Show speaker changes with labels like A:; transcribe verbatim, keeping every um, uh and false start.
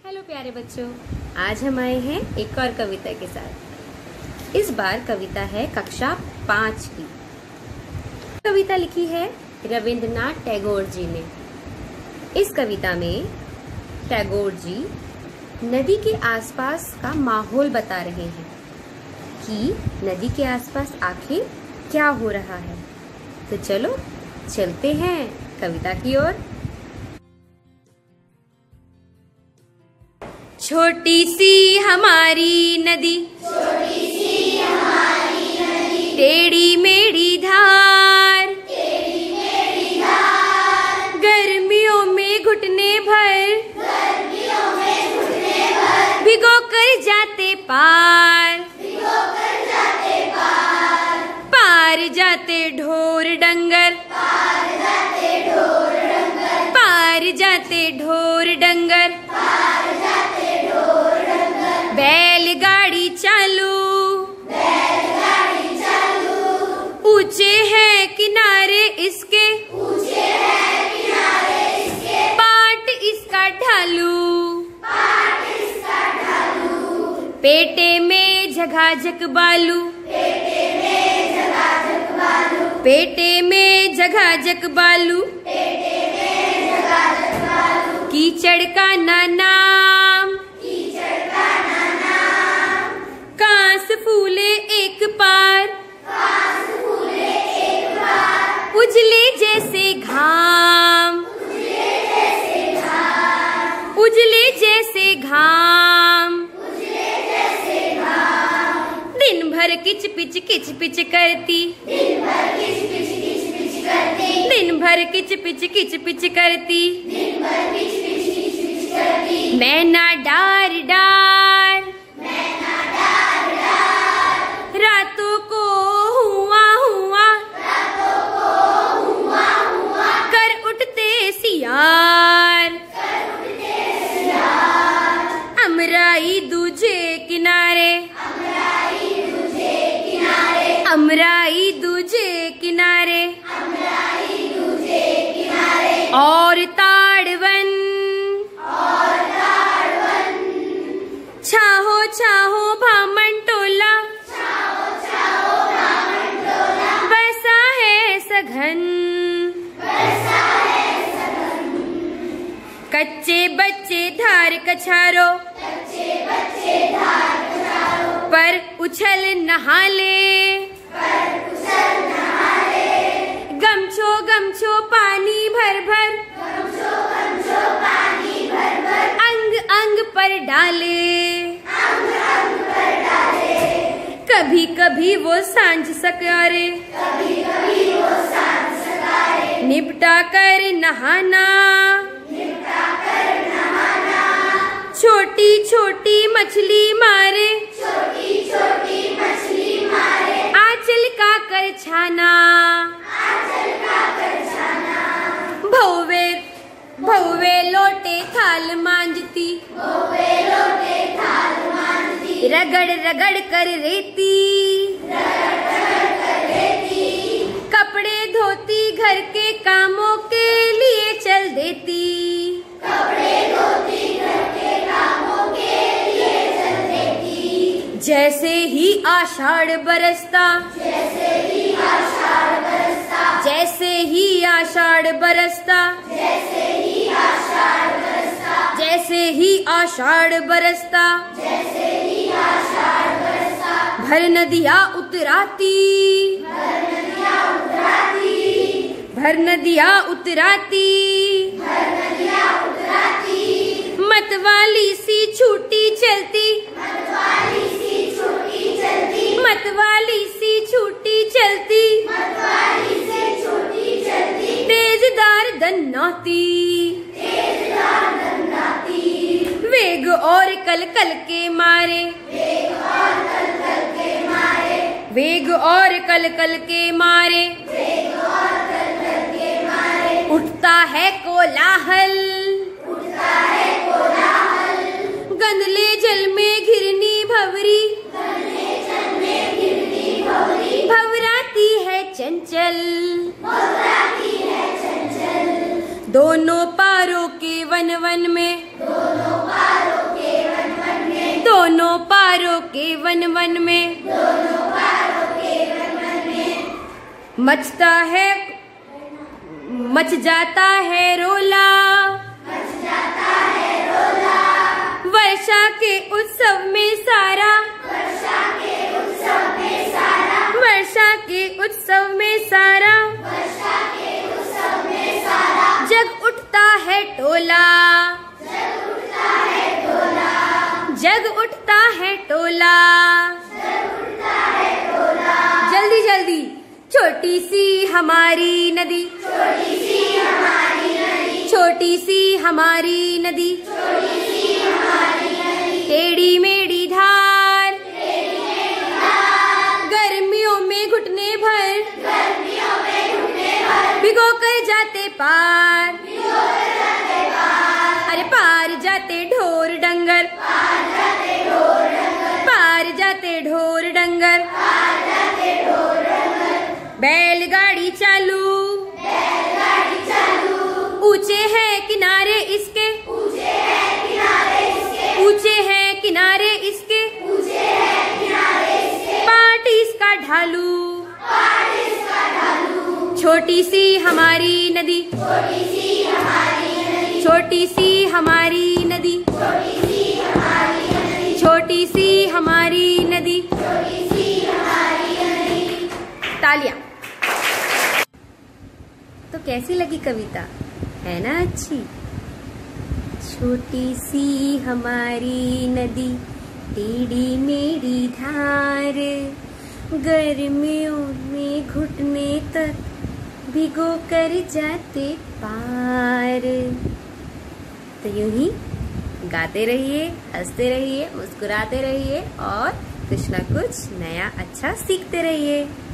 A: Hello प्यारे बच्चों, आज हम आए हैं एक और कविता के साथ। इस बार कविता है कक्षा पाँच की। कविता लिखी है रविंद्रनाथ टैगोर जी ने। इस कविता में टैगोर जी नदी के आसपास का माहौल बता रहे हैं कि नदी के आसपास आखिर क्या हो रहा है। तो चलो चलते हैं कविता की ओर। छोटी सी हमारी नदी,
B: छोटी सी हमारी नदी,
A: टेढ़ी मेढ़ी धार,
B: टेढ़ी मेढ़ी धार,
A: गर्मियों में घुटने भर,
B: गर्मियों में घुटने भर,
A: भिगो कर जाते पार,
B: भिगो कर जाते पार,
A: पार जाते ढोर डंगर,
B: पार जाते ढोर डंगर,
A: पार जाते ढोर डंगर,
B: पार जाते ढोर डंगर,
A: बैलगाड़ी चालू,
B: बैलगाड़ी चालू,
A: ऊंचे हैं किनारे इसके,
B: ऊंचे हैं किनारे इसके,
A: पाट इसका ढालू,
B: पाट इसका ढालू,
A: पेटे में झगाझग बालू,
B: पेटे में झगाझग बालू,
A: पेटे में झगाझग बालू,
B: पेटे में झगाझग बालू,
A: कीचड़ का ना नाम,
B: कीचड़ का ना नाम,
A: कांस फूले एक पार,
B: कांस फूले एक बार,
A: उजले जैसे घाम,
B: उजले जैसे घाम,
A: उजले जैसे घाम,
B: उजले जैसे घाम,
A: दिन भर किच पिच किच पिच करती,
B: दिन भर किच पिच किच पिच करती,
A: दिन भर किच पिच किच पिच करती,
B: दिन भर किच पिच किच पिच करती,
A: मैना डार डार,
B: मैना डार डार,
A: रातों को हुआ हुआ,
B: रातों को हुआ हुआ,
A: कर उठते सियार,
B: कर उठते सियार,
A: अमराई दूजे किनारे,
B: अमराई दूजे किनारे,
A: अमराई दूजे किनारे,
B: अमराई दूजे किनारे,
A: और ताड़वन,
B: और ताड़वन,
A: छाहो छाहो भामन टोला,
B: छाओ छाओ भामन टोला,
A: बसा है सघन,
B: बरसा है सघन,
A: कच्चे बच्चे धार कछारो,
B: बच्चे बच्चे धार कछारो,
A: पर उछल नहाले,
B: पर कुशल नहाले,
A: गमछो गमछो पानी भर भर,
B: गमछो गमछो पानी भर भर,
A: अंग अंग पर डाले,
B: अंग अंग पर डाले,
A: कभी कभी वो सांझ सकारे,
B: कभी कभी वो सांझ सकारे,
A: निपटा कर नहाना,
B: निपटा कर नहाना,
A: छोटी छोटी मछली मारे,
B: छोटी छोटी मछली मारे,
A: आंचल का कर छाना,
B: आंचल का कर छाना,
A: भौवे भौवे लोटे थाल मांजती,
B: भौवे लोटे थाल मांजती,
A: रगड़ रगड़ कर रेती,
B: रगड़ रगड़ कर लेती,
A: कपड़े धोती घर के कामों के लिए चल देती,
B: कपड़े धोती घर के कामों के लिए चल देती,
A: जैसे ही आषाढ़ बरसता,
B: जैसे ही आषाढ़ बरसता,
A: जैसे ही आषाढ़ बरसता,
B: जैसे ही आषाढ़ बरसता,
A: जैसे ही आषाढ़ बरसता,
B: जैसे ही आषाढ़ बरसता,
A: भर नदियाँ उतराती,
B: भर नदियाँ उतराती,
A: भर नदियाँ उतराती,
B: भर नदियाँ उतराती,
A: मतवाली सी छूटी चलती,
B: मतवाली सी छोटी चलती,
A: मतवाली सी छूटी चलती,
B: मतवाली से छोटी चलती,
A: तेजदार दन्नौती,
B: तेजदार दंडाती,
A: वेग और कल कल के मारे,
B: वेग और कल कल के मारे,
A: वेग और कल कल के मारे,
B: वेग और कल कल के मारे,
A: उठता है कोलाहल,
B: उठता है कोलाहल,
A: गंदले जल में घिरनी भवरी,
B: गन्ने जल में गिरती भौरी,
A: भवराती है चंचल,
B: भौराती है चंचल,
A: दोनों पारों के वन वन में,
B: दोनों पारों के वन वन में,
A: दोनों पारों के वन वन में,
B: दोनों पारों के वन वन में,
A: मचता है मच जाता है रोला,
B: मच जाता है रोला,
A: वर्षा के उत्सव में सारा,
B: वर्षा के उत्सव में सारा,
A: वर्षा के उत्सव में सारा,
B: वर्षा के उत्सव में सारा,
A: जग उठता है टोला,
B: जग उठता है टोला,
A: जग उठता है टोला,
B: जग उठता है टोला,
A: जल्दी जल्दी। छोटी सी हमारी नदी,
B: छोटी सी हमारी नदी,
A: छोटी सी हमारी नदी,
B: छोटी सी हमारी नदी,
A: टेढ़ी मेढ़ी धार,
B: तेरी मेरी धार,
A: गर्मियों में घुटने भर,
B: गर्मियों में घुटने भर,
A: भिगो कर जाते पार,
B: भिगो कर जाते पार,
A: अरे पार जाते ढोर डंगर,
B: पार जाते ढोर डंगर,
A: पार जाते ढोर डंगर,
B: पार जाते ढोर डंगर,
A: बैलगाड़ी चालू,
B: बैलगाड़ी चालू,
A: ऊंचे हैं किनारे इसके,
B: ऊंचे हैं किनारे इसके,
A: ऊंचे हैं किनारे इसके,
B: ऊंचे हैं किनारे इसके,
A: पाट इसका ढालू,
B: पार इसका ढालू,
A: छोटी सी हमारी नदी,
B: छोटी सी हमारी नदी,
A: छोटी सी हमारी नदी,
B: छोटी सी हमारी नदी,
A: छोटी सी हमारी नदी।
B: छोटी सी हमारी नदी।
A: तालियां। तो कैसी लगी कविता, है ना अच्छी। छोटी सी हमारी नदी, टेढ़ी मेढ़ी धार, गर्मियों में घुटने तक भिगो कर जाते पार। तो यूं ही गाते रहिए, हंसते रहिए, मुस्कुराते रहिए और कुछ ना कुछ नया अच्छा सीखते रहिए।